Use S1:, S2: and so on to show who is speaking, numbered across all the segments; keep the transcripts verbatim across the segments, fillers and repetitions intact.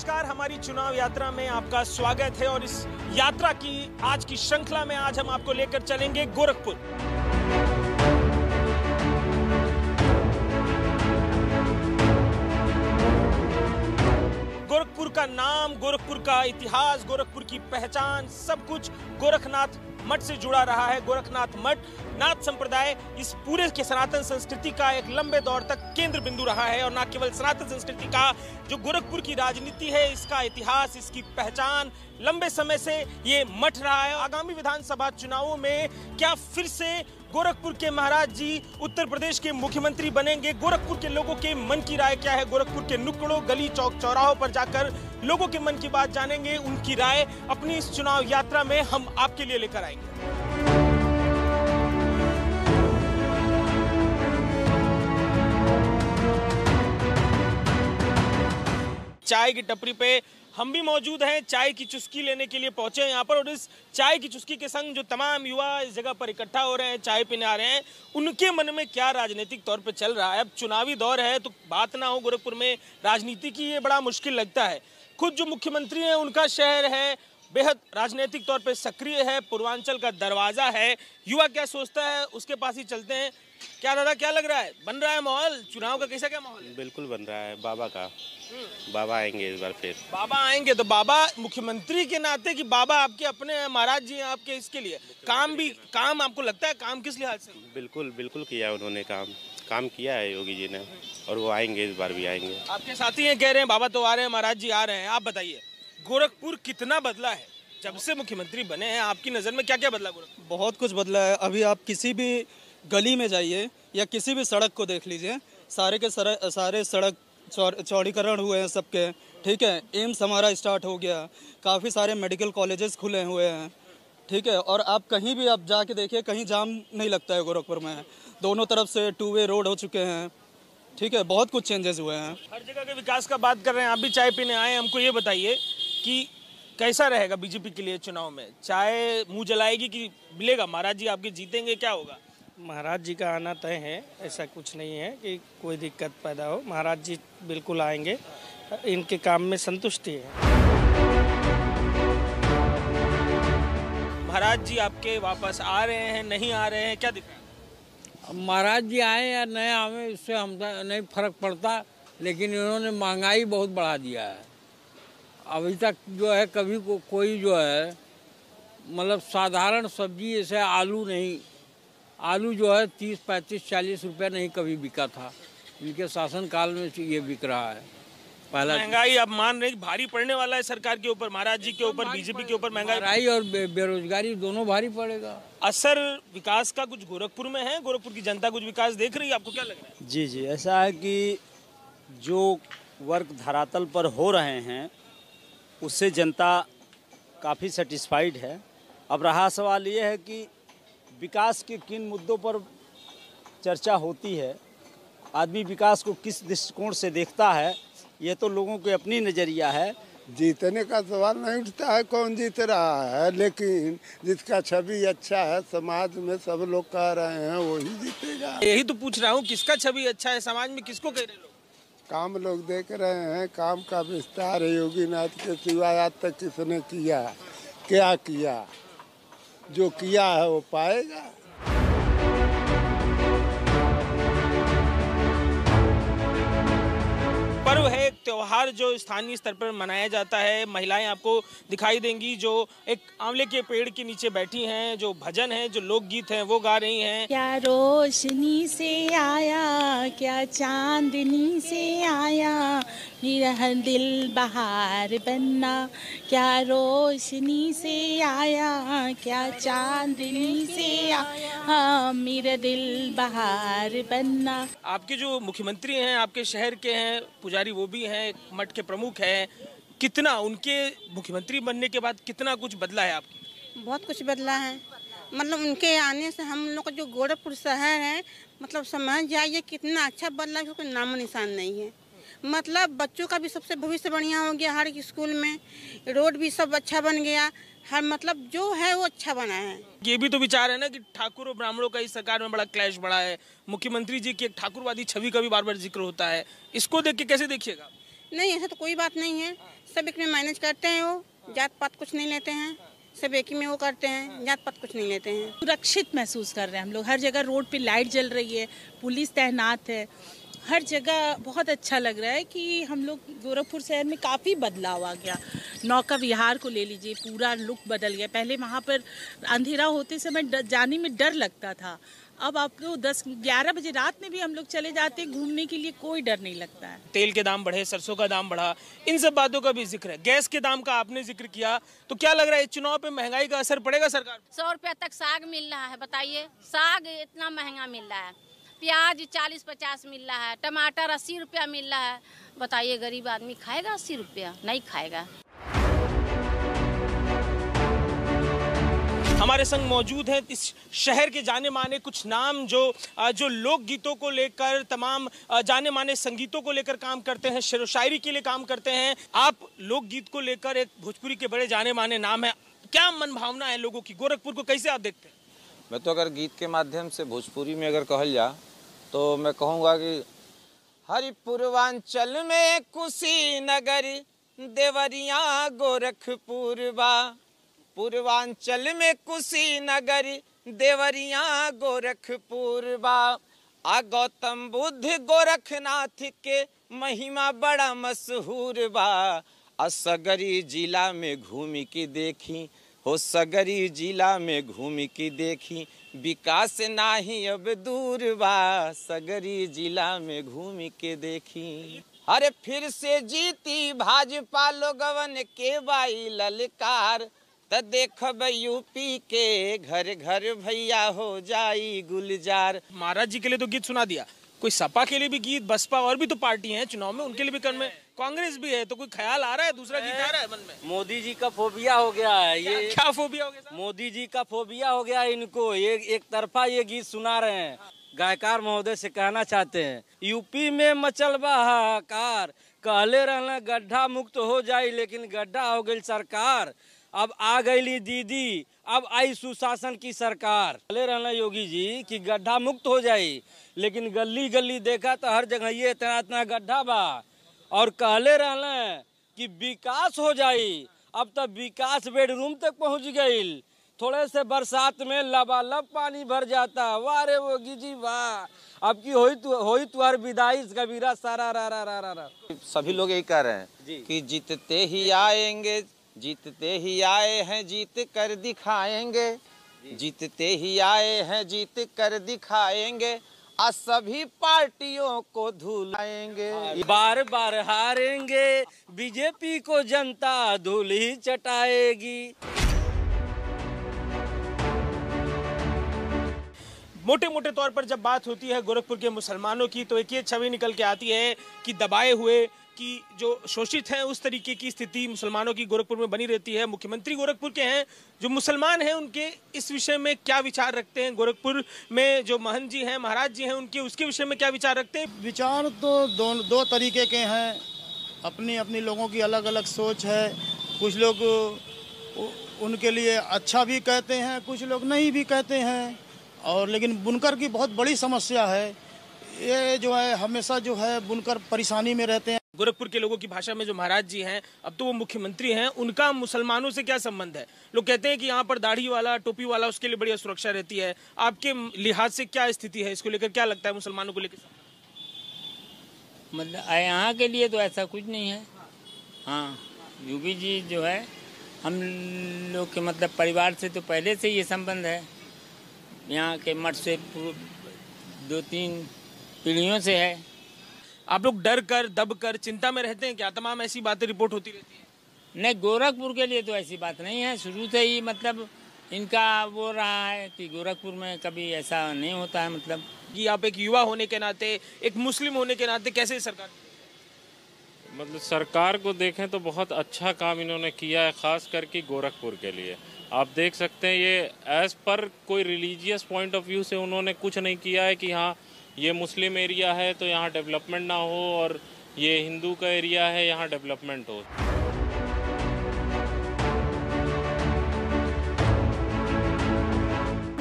S1: नमस्कार, हमारी चुनाव यात्रा में आपका स्वागत है और इस यात्रा की आज की श्रृंखला में आज हम आपको लेकर चलेंगे गोरखपुर। गोरखपुर का नाम, गोरखपुर का इतिहास, गोरखपुर की पहचान, सब कुछ गोरखनाथ मठ से जुड़ा रहा है। गोरखनाथ मठ नाथ संप्रदाय इस पूरे के सनातन संस्कृति का एक लंबे दौर तक केंद्र बिंदु रहा है और न केवल सनातन संस्कृति का, जो गोरखपुर की राजनीति है, इसका इतिहास, इसकी पहचान लंबे समय से ये मठ रहा है। आगामी विधानसभा चुनावों में क्या फिर से गोरखपुर के महाराज जी उत्तर प्रदेश के मुख्यमंत्री बनेंगे? गोरखपुर के लोगों के मन की राय क्या है? गोरखपुर के नुक्कड़ों, गली, चौक चौराहों पर जाकर लोगों के मन की बात जानेंगे, उनकी राय अपनी इस चुनाव यात्रा में हम आपके लिए लेकर आएंगे। चाय की टपरी पे हम भी मौजूद हैं, चाय की चुस्की लेने के लिए पहुंचे हैं यहाँ पर और इस चाय की चुस्की के संग जो तमाम युवा इस जगह पर इकट्ठा हो रहे हैं, चाय पीने आ रहे हैं, उनके मन में क्या राजनीतिक तौर पे चल रहा है। अब चुनावी दौर है तो बात ना हो गोरखपुर में राजनीति की, ये बड़ा मुश्किल लगता है। खुद जो मुख्यमंत्री हैं उनका शहर है, बेहद राजनीतिक तौर पे सक्रिय है, पूर्वांचल का दरवाजा है। युवा क्या सोचता है उसके पास ही चलते हैं। क्या दादा, क्या लग रहा है, बन रहा है माहौल चुनाव का? कैसा क्या माहौल है?
S2: बिल्कुल बन रहा है, बाबा का। बाबा आएंगे इस बार फिर। बाबा
S1: आएंगे तो बाबा मुख्यमंत्री के नाते कि बाबा आपके अपने हैं, महाराज जी हैं आपके, इसके लिए काम भी काम आपको लगता है काम किस लिहाज से?
S2: बिल्कुल बिल्कुल किया उन्होंने, काम काम किया है योगी जी ने और वो आएंगे, इस बार भी आएंगे।
S1: आपके साथी हैं कह रहे हैं बाबा तो आ रहे हैं, महाराज जी आ रहे हैं। आप बताइए गोरखपुर कितना बदला है जब से मुख्यमंत्री बने हैं? आपकी नजर में क्या क्या बदला गोरखपुर?
S3: बहुत कुछ बदला है। अभी आप किसी भी गली में जाइए या किसी भी सड़क को देख लीजिए, सारे के सर, सारे सड़क चौड़ीकरण हुए हैं सबके, ठीक है। एम्स हमारा स्टार्ट हो गया, काफ़ी सारे मेडिकल कॉलेजेस खुले हुए हैं, ठीक है। और आप कहीं भी आप जाके देखिए, कहीं जाम नहीं लगता है गोरखपुर में। दोनों तरफ से टू वे रोड हो चुके हैं, ठीक है। बहुत कुछ चेंजेस हुए हैं।
S1: हर जगह के विकास का बात कर रहे हैं, आप भी चाय पीने आए। हमको ये बताइए कि कैसा रहेगा बीजेपी के लिए चुनाव में? चाय मुँह जलाएगी कि मिलेगा? महाराज जी आपके जीतेंगे, क्या होगा?
S4: महाराज जी का आना तय है, ऐसा कुछ नहीं है कि कोई दिक्कत पैदा हो। महाराज जी बिल्कुल आएंगे, इनके काम में संतुष्टि है।
S1: महाराज जी आपके वापस आ रहे हैं, नहीं आ रहे हैं, क्या दिख रहा है?
S5: महाराज जी आए या नहीं आए इससे हम नहीं फर्क पड़ता, लेकिन इन्होंने महंगाई बहुत बढ़ा दिया है। अभी तक जो है कभी को कोई जो है मतलब साधारण सब्जी जैसे आलू नहीं, आलू जो है तीस पैंतीस चालीस रुपये नहीं कभी बिका था। इनके शासन काल में ये बिक रहा है। पहला
S1: महंगाई अब मान रही भारी पड़ने वाला है सरकार के ऊपर, महाराज जी के ऊपर, बीजेपी के ऊपर महंगाई
S5: और बेरोजगारी दोनों भारी पड़ेगा।
S1: असर विकास का कुछ गोरखपुर में है? गोरखपुर की जनता कुछ विकास देख रही है? आपको क्या लग रहा है?
S6: जी जी ऐसा है कि जो वर्क धरातल पर हो रहे हैं उससे जनता काफ़ी सेटिस्फाइड है। अब रहा सवाल ये है कि विकास के किन मुद्दों पर चर्चा होती है, आदमी विकास को किस दृष्टिकोण से देखता है, ये तो लोगों की अपनी नज़रिया है।
S7: जीतने का सवाल नहीं उठता है कौन जीत रहा है, लेकिन जिसका छवि अच्छा है समाज में सब लोग कह रहे हैं वही जीतेगा।
S1: यही तो पूछ रहा हूँ, किसका छवि अच्छा है समाज में, किसको कह रहे लोग?
S7: काम लोग देख रहे हैं, काम का विस्तार है। योगी नाथ के सिवाय आज तक किसने किया, क्या किया? जो किया है वो पाएगा।
S1: पर्व है, एक त्योहार जो स्थानीय स्तर पर मनाया जाता है। महिलाएं आपको दिखाई देंगी जो एक आंवले के पेड़ के नीचे बैठी हैं, जो भजन है, जो लोकगीत हैं वो गा रही हैं।
S8: क्या रोशनी से आया, क्या चांदनी से आया, मेरा दिल बहार बनना। क्या रोशनी से आया, क्या चांदनी से आया, मेरा दिल बहार बनना।
S1: आपके जो मुख्यमंत्री हैं, आपके शहर के हैं, पुजारी वो भी हैं, मठ के प्रमुख हैं, कितना उनके मुख्यमंत्री बनने के बाद कितना कुछ बदला है आपकी?
S9: बहुत कुछ बदला है। मतलब उनके आने से हम लोग का जो गोरखपुर शहर है, मतलब समझ जाइए कितना अच्छा बदला है, कोई नामो निशान नहीं है। मतलब बच्चों का भी सबसे भविष्य बढ़िया हो गया, हर स्कूल में रोड भी सब अच्छा बन गया, हर मतलब जो है वो अच्छा बना है।
S1: ये भी तो विचार है ना कि ठाकुर और ब्राह्मणों का इस सरकार में बड़ा क्लैश बढ़ा है। मुख्यमंत्री जी की एक ठाकुरवादी छवि का भी बार बार जिक्र होता है, इसको देख के कैसे देखिएगा?
S9: नहीं, ऐसा तो कोई बात नहीं है, सब एक में मैनेज करते हैं, वो जात पात कुछ नहीं लेते हैं, सब एक ही में वो करते हैं, जात पात कुछ नहीं लेते हैं।
S8: सुरक्षित महसूस कर रहे हैं हम लोग, हर जगह रोड पे लाइट जल रही है, पुलिस तैनात है, हर जगह बहुत अच्छा लग रहा है कि हम लोग गोरखपुर शहर में काफ़ी बदलाव आ गया। नौका विहार को ले लीजिए, पूरा लुक बदल गया। पहले वहाँ पर अंधेरा होते समय जाने में डर लगता था, अब आप लोग दस ग्यारह बजे रात में भी हम लोग चले जाते हैं घूमने के लिए, कोई डर नहीं लगता है।
S1: तेल के दाम बढ़े, सरसों का दाम बढ़ा, इन सब बातों का भी जिक्र है। गैस के दाम का आपने जिक्र किया, तो क्या लग रहा है चुनाव पे महंगाई का असर पड़ेगा सरकार?
S10: सौ रुपया तक साग मिल रहा है, बताइए, साग इतना महंगा मिल रहा है, प्याज चालीस पचास मिल रहा है, टमाटर अस्सी रुपया मिल रहा है, बताइए गरीब आदमी खाएगा अस्सी रुपया? नहीं खाएगा।
S1: हमारे संग मौजूद हैं इस शहर के जाने माने कुछ नाम जो जो लोकगीतों को लेकर, तमाम जाने माने संगीतों को लेकर काम करते हैं, शेर व शायरी के लिए काम करते हैं। आप लोकगीत को लेकर एक भोजपुरी के बड़े जाने माने नाम है, क्या मन भावना है लोगों की, गोरखपुर को कैसे आप देखते हैं?
S11: मैं तो अगर गीत के माध्यम से भोजपुरी में अगर कहल जा तो मैं कहूँगा कि हरि पूर्वांचल में कुशीनगर देवरिया गोरखपुर बा, पूर्वांचल में कुशीनगर देवरिया गोरखपुर बा, आ गौतम बुद्ध गोरखनाथ के महिमा बड़ा मशहूर बा, आ सगरी जिला में घूमी की देखी हो, सगरी जिला में घूमी की देखी, विकास नाही अब दूर बा, सगरी जिला में घूमी के देखी। अरे फिर से जीती भाजपा लोगवन के बाई ललकार, त देखब यूपी के घर घर भैया हो जाई गुलजार।
S1: महाराज जी के लिए तो गीत सुना दिया, कोई सपा के लिए भी गीत, बसपा और भी तो पार्टी हैं चुनाव में, उनके लिए भी करने में, कांग्रेस भी है, तो कोई ख्याल आ रहा है, दूसरा गीत आ रहा है मन में?
S6: मोदी जी का फोबिया हो गया है ये।
S1: क्या, क्या फोबिया हो गया?
S6: मोदी जी का फोबिया हो गया इनको, ये एक तरफा ये गीत सुना रहे हैं। गायकार महोदय से कहना चाहते हैं, यूपी में मचल बा हाहाकार, कहले रहना गड्ढा मुक्त हो जाए, लेकिन गड्ढा हो गई सरकार। अब आ गई दीदी, अब आई सुशासन की सरकार। कहले रहना योगी जी कि गड्ढा मुक्त हो जाए, लेकिन गली गली देखा तो हर जगह ये इतना इतना गड्ढा बा। और कहले रहना कि विकास हो जाए, अब तक विकास बेडरूम तक पहुंच गई, थोड़े से बरसात में लबालब पानी भर जाता। वाह रे योगी जी वाह, अब की होई तु, होई तुहार विदाई कबीरा सारा रा रा रा रा।
S11: सभी लोग यही कह रहे हैं कि जीतते ही आएंगे, जीतते ही आए हैं जीत कर दिखाएंगे, जीतते ही आए हैं जीत कर दिखाएंगे, आ सभी पार्टियों को धुलाएंगे,
S6: बार बार हारेंगे, बीजेपी को जनता धूल ही चटाएगी।
S1: मोटे मोटे तौर पर जब बात होती है गोरखपुर के मुसलमानों की, तो एक ये छवि निकल के आती है कि दबाए हुए, कि जो शोषित हैं उस तरीके की स्थिति मुसलमानों की गोरखपुर में बनी रहती है। मुख्यमंत्री गोरखपुर के हैं, जो मुसलमान हैं उनके इस विषय में क्या विचार रखते हैं? गोरखपुर में जो महंत जी हैं, महाराज जी हैं, उनके उसके विषय में क्या विचार रखते हैं?
S12: विचार तो दो दो तरीके के हैं, अपनी अपनी लोगों की अलग अलग सोच है। कुछ लोग उनके लिए अच्छा भी कहते हैं, कुछ लोग नहीं भी कहते हैं। और लेकिन बुनकर की बहुत बड़ी समस्या है, ये जो है हमेशा जो है बुनकर परेशानी में रहते हैं।
S1: गोरखपुर के लोगों की भाषा में जो महाराज जी हैं, अब तो वो मुख्यमंत्री हैं, उनका मुसलमानों से क्या संबंध है? लोग कहते हैं कि यहाँ पर दाढ़ी वाला, टोपी वाला, उसके लिए बढ़िया सुरक्षा रहती है। आपके लिहाज से क्या स्थिति है, इसको लेकर क्या लगता है मुसलमानों को लेकर?
S13: मतलब यहाँ के लिए तो ऐसा कुछ नहीं है। हाँ, योगी जी जो है हम लोग के मतलब परिवार से तो पहले से ये संबंध है, यहाँ के मठ से दो तीन पीढ़ियों से है।
S1: आप लोग डर कर, दब कर, चिंता में रहते हैं क्या? तमाम ऐसी बातें रिपोर्ट होती रहती है।
S13: नहीं, गोरखपुर के लिए तो ऐसी बात नहीं है, शुरू से ही मतलब इनका वो रहा है कि गोरखपुर में कभी ऐसा नहीं होता है। मतलब
S1: कि आप एक युवा होने के नाते, एक मुस्लिम होने के नाते कैसे सरकार,
S14: मतलब सरकार को देखें तो बहुत अच्छा काम इन्होंने किया है, खास करके गोरखपुर के लिए। आप देख सकते हैं ये एज पर कोई रिलीजियस पॉइंट ऑफ व्यू से उन्होंने कुछ नहीं किया है कि हाँ ये मुस्लिम एरिया है तो यहाँ डेवलपमेंट ना हो, और ये हिंदू का एरिया है यहाँ डेवलपमेंट हो।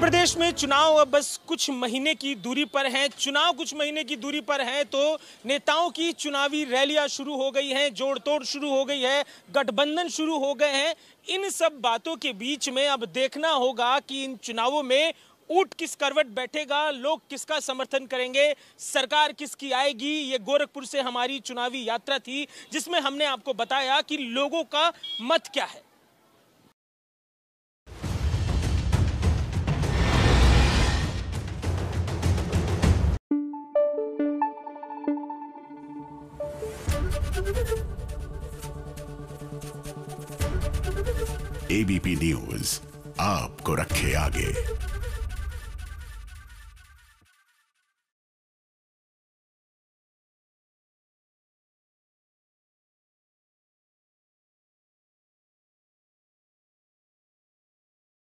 S1: प्रदेश में चुनाव अब बस कुछ महीने की दूरी पर हैं। चुनाव कुछ महीने की दूरी पर हैं तो नेताओं की चुनावी रैलियां शुरू हो गई हैं, जोड़ तोड़ शुरू हो गई है, गठबंधन शुरू हो गए हैं। इन सब बातों के बीच में अब देखना होगा कि इन चुनावों में ऊंट किस करवट बैठेगा, लोग किसका समर्थन करेंगे, सरकार किसकी आएगी। ये गोरखपुर से हमारी चुनावी यात्रा थी जिसमें हमने आपको बताया कि लोगों का मत क्या है।
S15: एबीपी न्यूज आपको रखे आगे।